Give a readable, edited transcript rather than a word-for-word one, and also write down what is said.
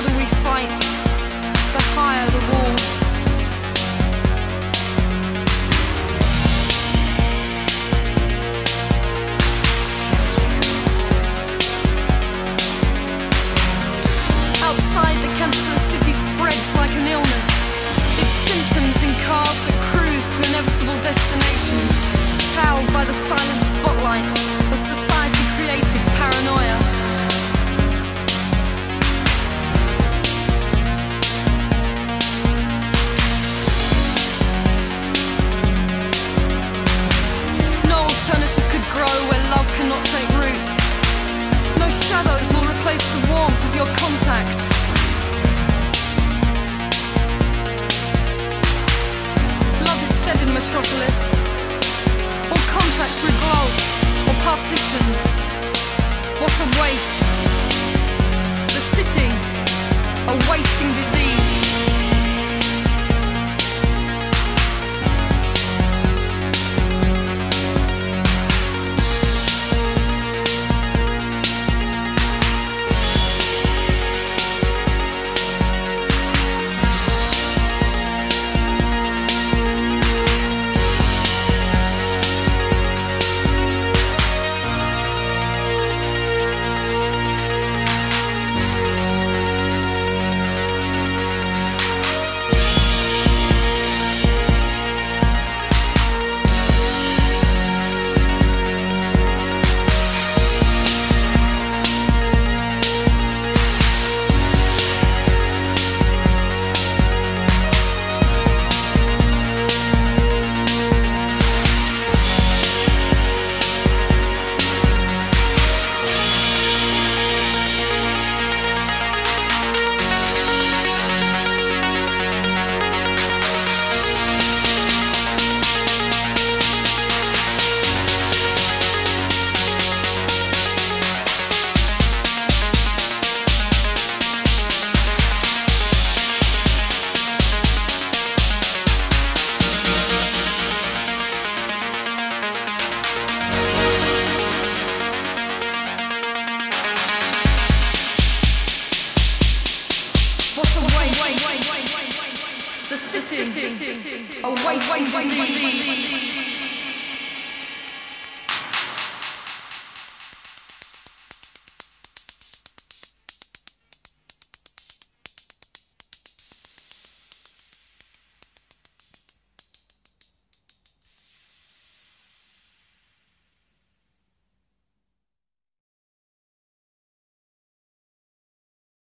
harder we fight, the higher the wall. Outside, the cancer city spreads like an illness. Its symptoms in cars that cruise to inevitable destinations, cowed by the silent spotlight of society-created paranoia. No alternative could grow where love cannot take root. No shadows will replace the warmth of your contact. Love is dead in Metropolis. All contact through glove or partition. What a waste. The city, a wasting disease. The city, a wasting disease.